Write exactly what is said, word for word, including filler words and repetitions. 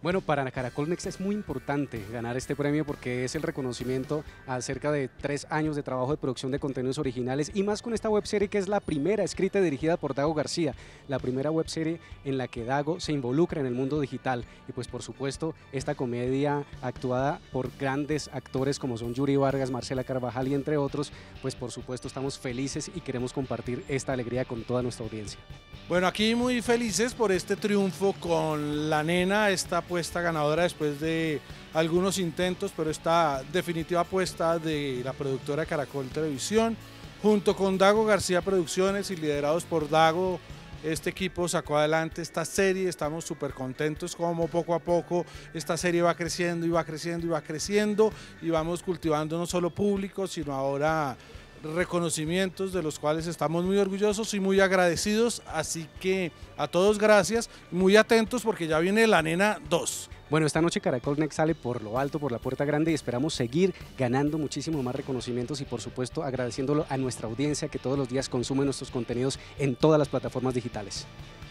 Bueno, para Caracol Next es muy importante ganar este premio porque es el reconocimiento a cerca de tres años de trabajo de producción de contenidos originales y más con esta webserie que es la primera escrita y dirigida por Dago García, la primera webserie en la que Dago se involucra en el mundo digital y pues por supuesto esta comedia actuada por grandes actores como son Yuri Vargas, Marcela Carvajal y entre otros, pues por supuesto estamos felices y queremos compartir esta alegría con toda nuestra audiencia. Bueno, aquí muy felices por este triunfo con La Nena, esta apuesta ganadora después de algunos intentos, pero esta definitiva apuesta de la productora Caracol Televisión, junto con Dago García Producciones y liderados por Dago. Este equipo sacó adelante esta serie, estamos súper contentos como poco a poco esta serie va creciendo y va creciendo y va creciendo y vamos cultivando no solo público, sino ahora reconocimientos de los cuales estamos muy orgullosos y muy agradecidos, así que a todos gracias, muy atentos porque ya viene La Nena dos. Bueno, esta noche Caracol Next sale por lo alto, por la puerta grande y esperamos seguir ganando muchísimo más reconocimientos y por supuesto agradeciéndolo a nuestra audiencia que todos los días consume nuestros contenidos en todas las plataformas digitales.